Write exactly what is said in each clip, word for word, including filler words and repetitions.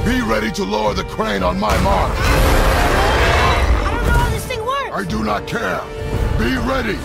Be ready to lower the crane on my mark. I don't know how this thing works. I do not care. Be ready.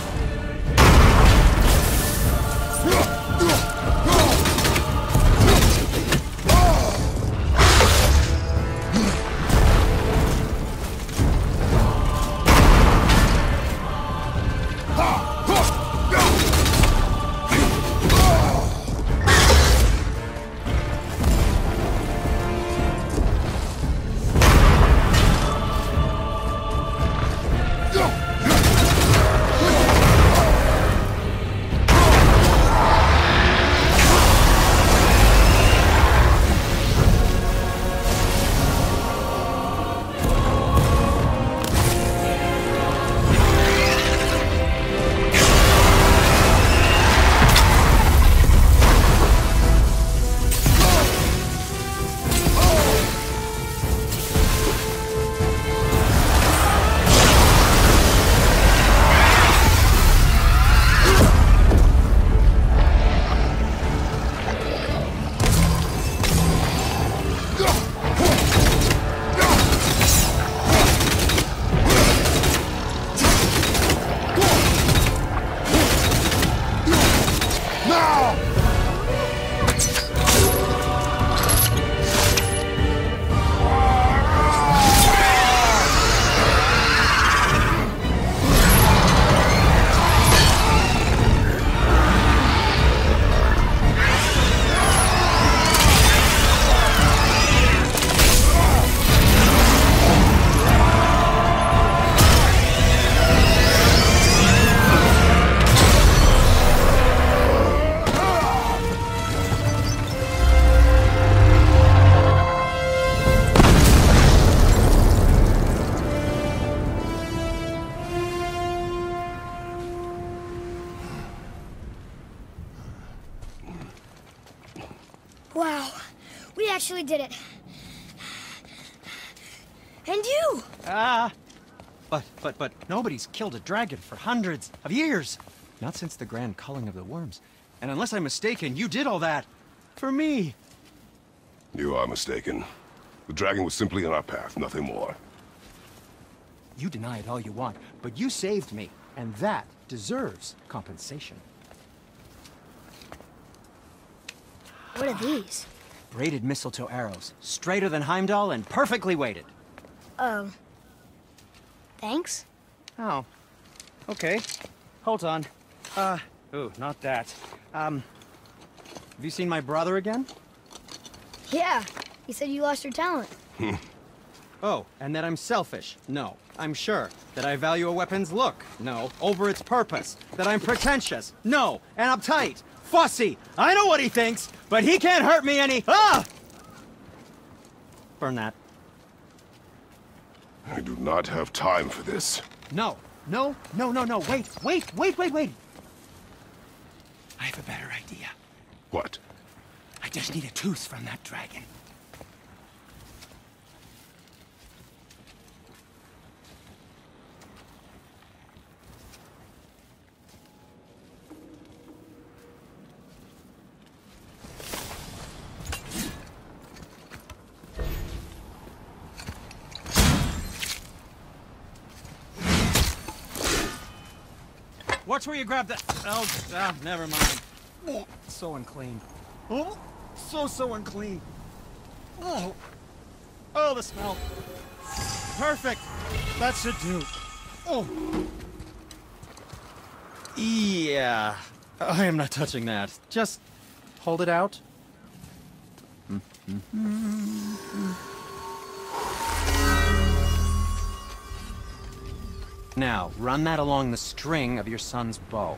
Wow, we actually did it. And you! Ah, but, but, but nobody's killed a dragon for hundreds of years. Not since the grand culling of the worms. And unless I'm mistaken, you did all that for me. You are mistaken. The dragon was simply in our path, nothing more. You deny it all you want, but you saved me, and that deserves compensation. What are these? Braided mistletoe arrows, straighter than Heimdall and perfectly weighted. Oh. Thanks? Oh. Okay. Hold on. Uh, ooh, not that. Um, have you seen my brother again? Yeah, he said you lost your talent. Oh, and that I'm selfish? No. I'm sure. That I value a weapon's look? No. Over its purpose? That I'm pretentious? No. And uptight? Fussy? I know what he thinks, but he can't hurt me any- Ah! Burn that. I do not have time for this. No. No, no, no, no. Wait, wait, wait, wait, wait. I have a better idea. What? I just need a tooth from that dragon. Watch where you grab that. Oh, ah, never mind. Oh, so unclean. Oh, so, so unclean. Oh, oh, the smell. Perfect. That should do. Oh. Yeah. I am not touching that. Just hold it out. Now, run that along the string of your son's bow.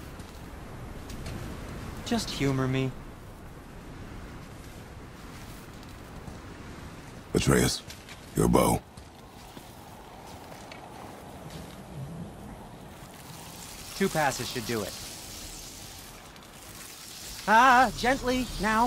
Just humor me. Atreus, your bow. Two passes should do it. Ah, gently, now.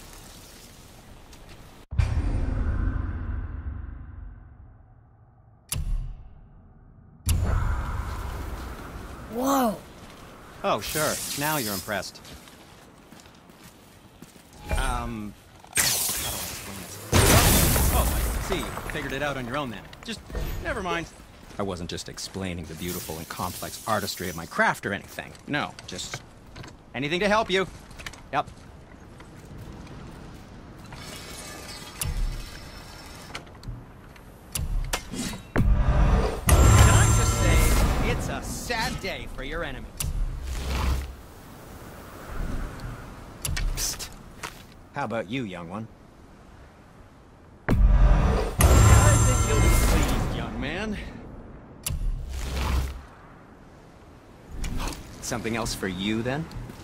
Whoa. Oh, sure. Now you're impressed. Um... How do I explain this? see, you figured it out on your own then. Just, never mind. I wasn't just explaining the beautiful and complex artistry of my craft or anything. No, just anything to help you. Yep. Can I just say, it's a sad day for your enemies. Psst. How about you, young one? I think you'll be pleased, young man. Something else for you, then?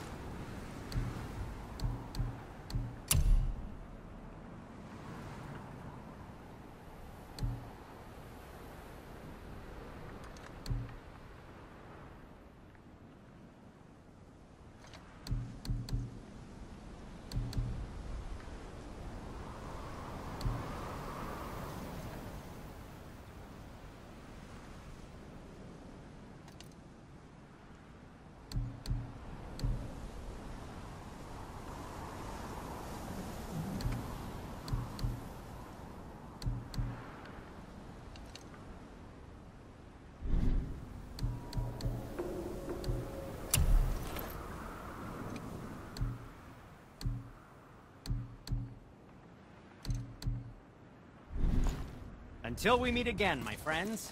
Until we meet again, my friends.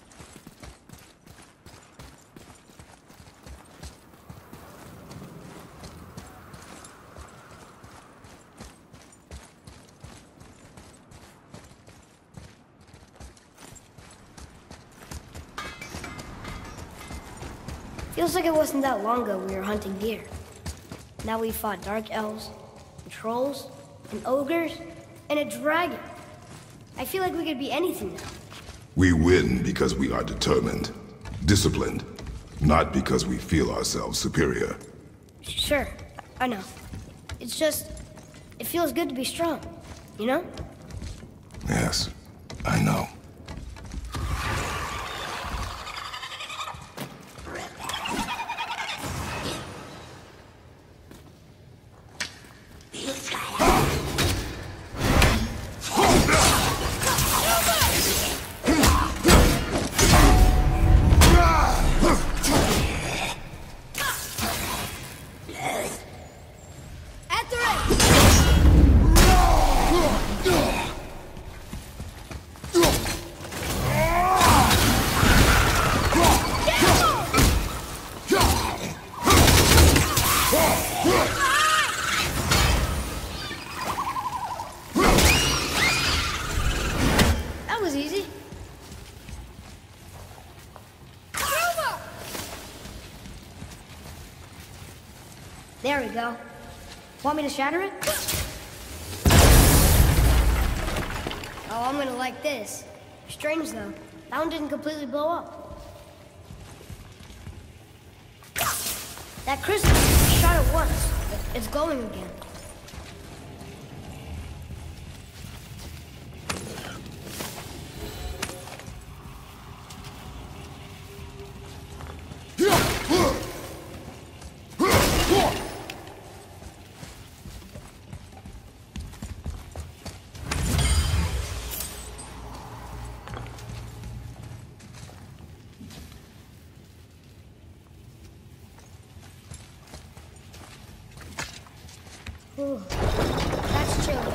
Feels like it wasn't that long ago we were hunting deer. Now we fought dark elves, and trolls, and ogres, and a dragon. I feel like we could be anything now. We win because we are determined, disciplined, not because we feel ourselves superior. Sure, I know. It's just, it feels good to be strong, you know? Yes, I know. There we go. Want me to shatter it? Oh, I'm gonna like this. Strange though, that one didn't completely blow up. That crystal shot it once. It's glowing again. Ooh, that's chilly.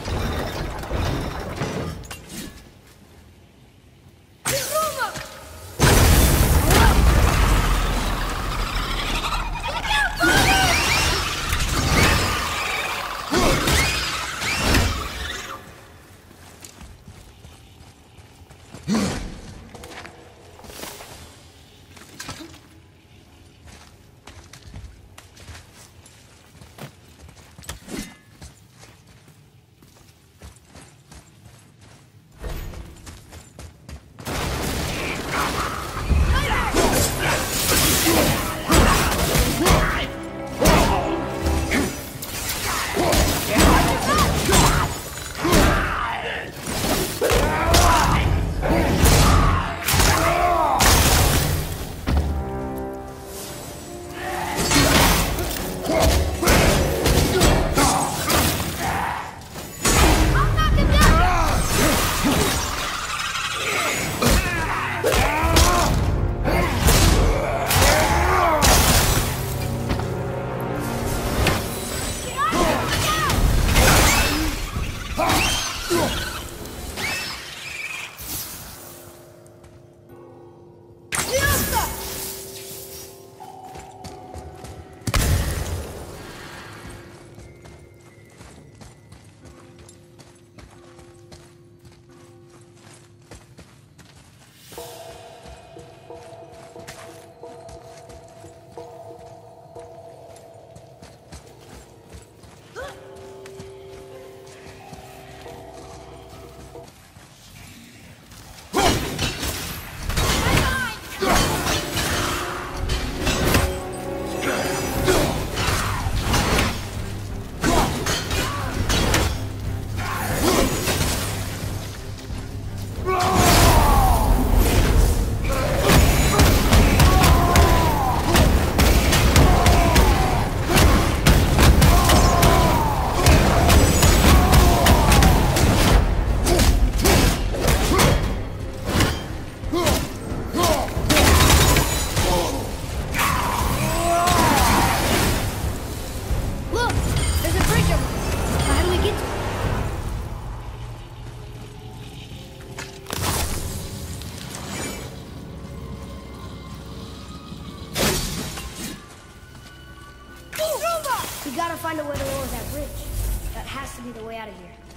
gotta find a way to lower that bridge. That has to be the way out of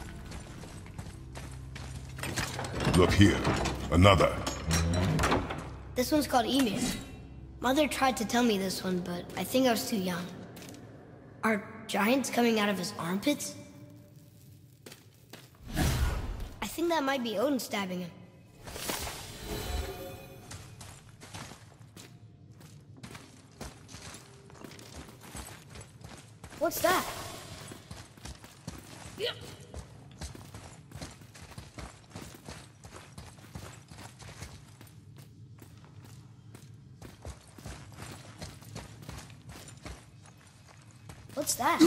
here. Look here. Another. This one's called Ymir. Mother tried to tell me this one, but I think I was too young. Are giants coming out of his armpits? I think that might be Odin stabbing him. What's that? Yep. What's that?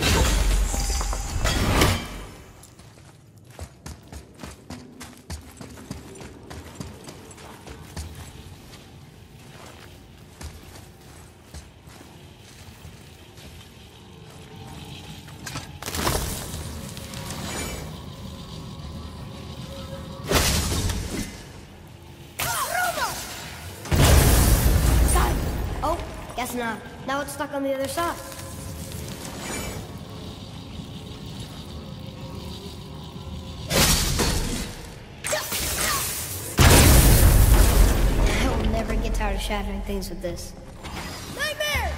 Oh, guess not. Now it's stuck on the other side. Tired of shattering things with this. Nightmare!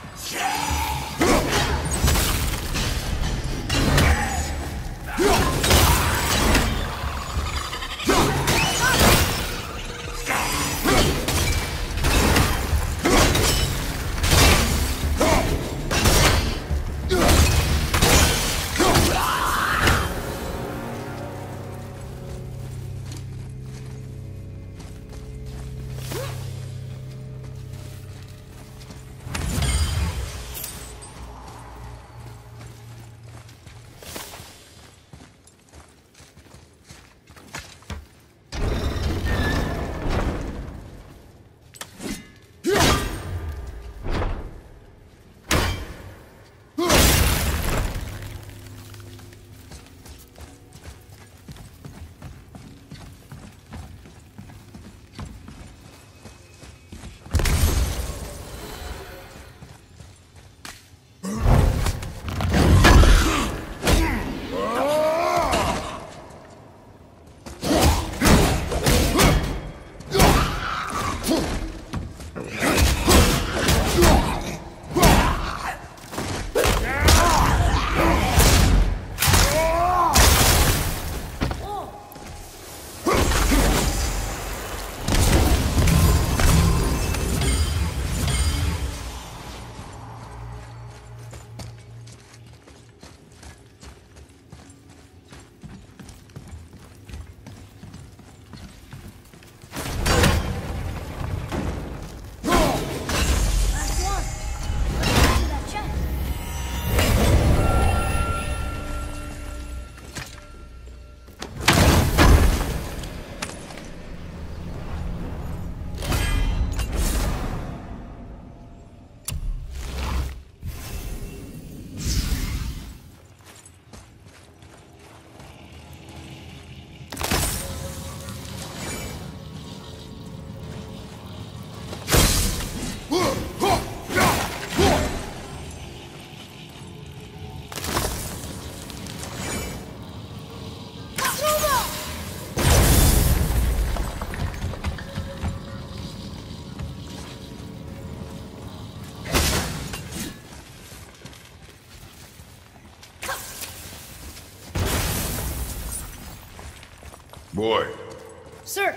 Boy. Sir.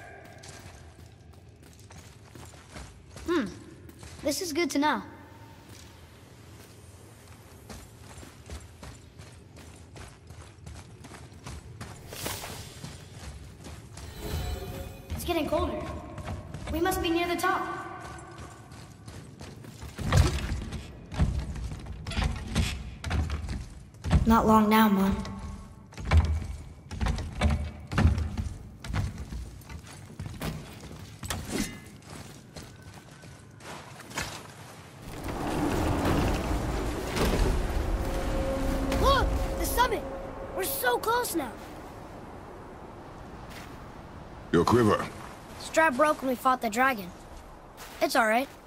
Hmm. This is good to know. It's getting colder. We must be near the top. Not long now, Mom. Look! The summit! We're so close now. Your quiver. Strap broke when we fought the dragon. It's all right.